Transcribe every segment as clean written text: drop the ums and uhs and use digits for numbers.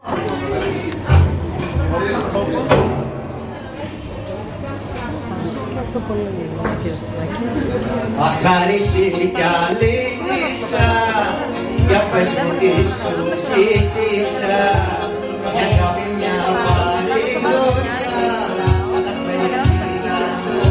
Αχάριστη κι αλήτησα, για πες μου τι σου ζήτησα, μια αγάπη μια παρηγοριά, τα φαινόμενα μου.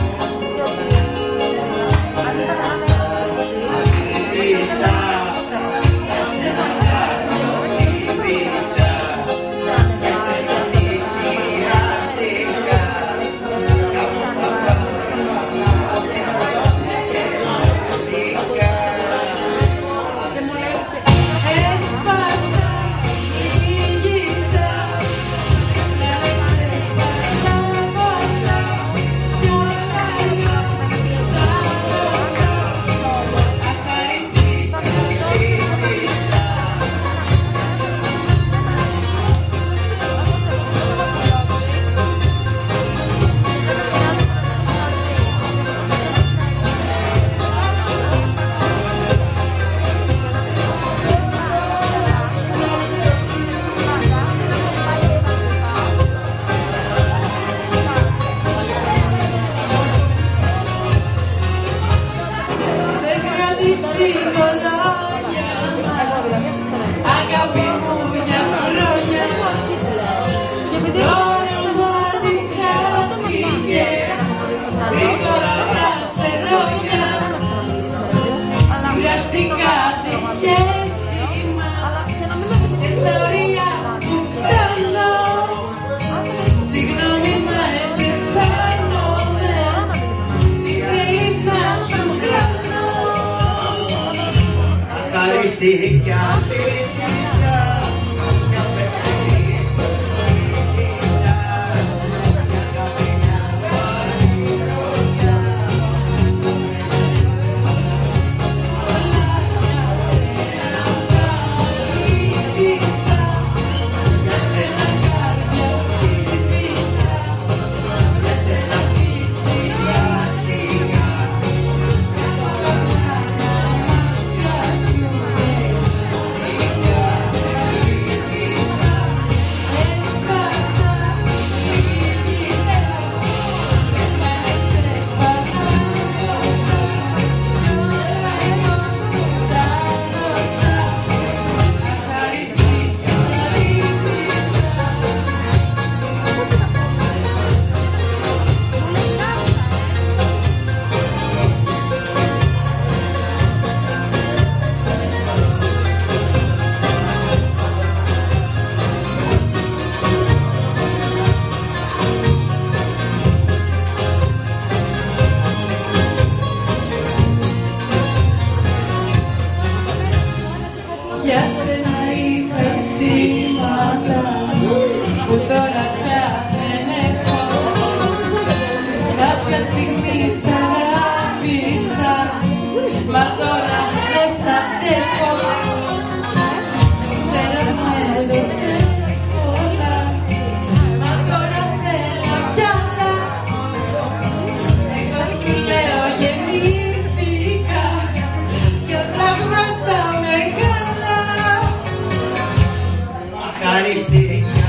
Αλήτησα, για σένα κάνω τύπησα, για σένα θυσιάστηκα, κάπως παπά. Αχάριστη κι αλήτησα, για πες μου τι σου ζήτησα, μια αγάπη μια παρηγοριά. Αλήτησα, για σένα καρδιά χτύπησα, για σένα θυσιάστηκα, από τα πλάνα μάτια σου. Για σένα είχα αισθήματα που τώρα πια δεν έχω. Κάποια στιγμή σ' αγάπησα, μα τώρα δεν σ' αντέχω. Ξέρω μου έδωσες πολλά, μα τώρα θέλω κι άλλα. Εγώ σου λέω γεννήθηκα για πράγματα μεγάλα. Αχάριστη.